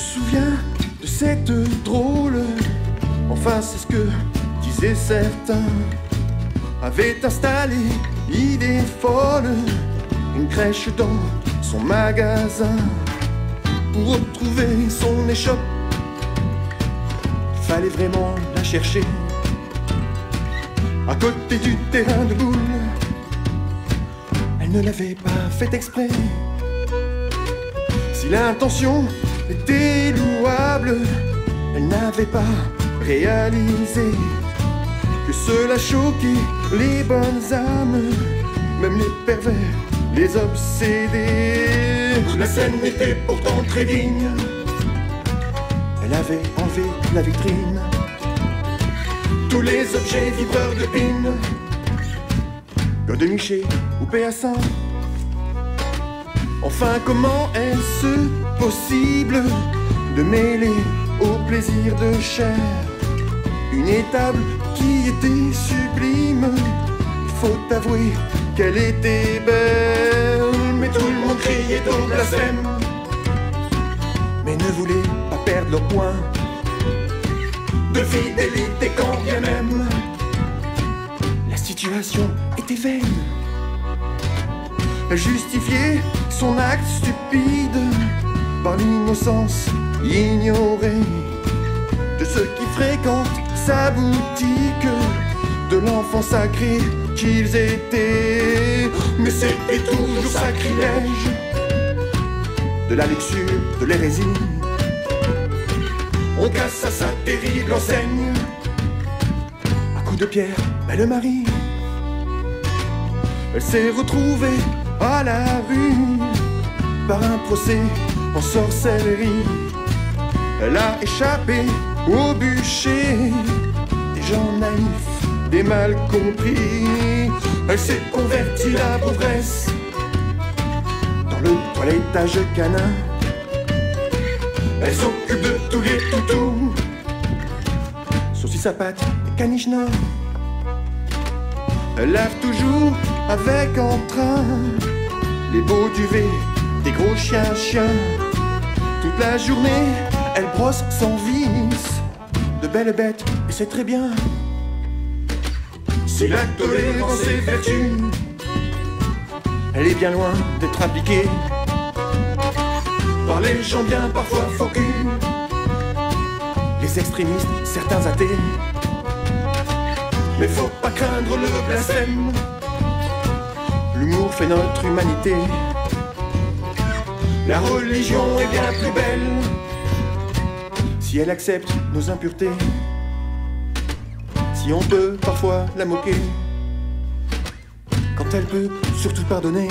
souviens de cette drôle, enfin c'est ce que disaient certains, avait installé idée folle, une crèche dans son magasin. Pour retrouver son échoppe, fallait vraiment la chercher à côté du terrain de boule. Elle ne l'avait pas fait exprès. Si l'intention était louable, elle n'avait pas réalisé que cela choquait les bonnes âmes, même les pervers, les obsédés. La scène était pourtant très digne. Elle avait enlevé la vitrine, tous les objets vibreurs de pin, de Miché ou Péassin. Enfin, comment est-ce possible de mêler au plaisir de chair une étable qui était sublime? Il faut avouer qu'elle était belle, mais tout le monde criait au blasphème, mais ne voulait pas perdre leur point de fidélité quand bien même la situation était vaine. Elle justifiait son acte stupide par l'innocence ignorée de ceux qui fréquentent sa boutique, de l'enfant sacré qu'ils étaient. Mais c'était toujours sacrilège, de la luxure, de l'hérésie. On casse à sa terrible enseigne à coups de pierre, belle Marie. Elle s'est retrouvée à la rue par un procès en sorcellerie. Elle a échappé au bûcher des gens naïfs, des mal compris. Elle s'est convertie la pauvresse dans le toilettage canin. Elle s'occupe de tous les toutous, saucisse à pâte et caniche nord. Elle lave toujours avec entrain les beaux duvets des gros chiens. Toute la journée, elle brosse sans vice de belles bêtes, et c'est très bien. Si la tolérance est vertu, elle est bien loin d'être appliquée par les gens bien parfois faux cul, les extrémistes, certains athées. Mais faut pas craindre le blasphème, l'humour fait notre humanité. La religion est bien plus belle si elle accepte nos impuretés, si on peut parfois la moquer, quand elle peut surtout pardonner.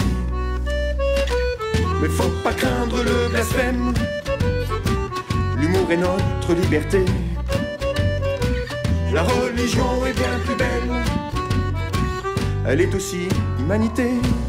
Mais faut pas craindre le blasphème, l'humour est notre liberté. La religion est bien plus belle, elle est aussi humanité.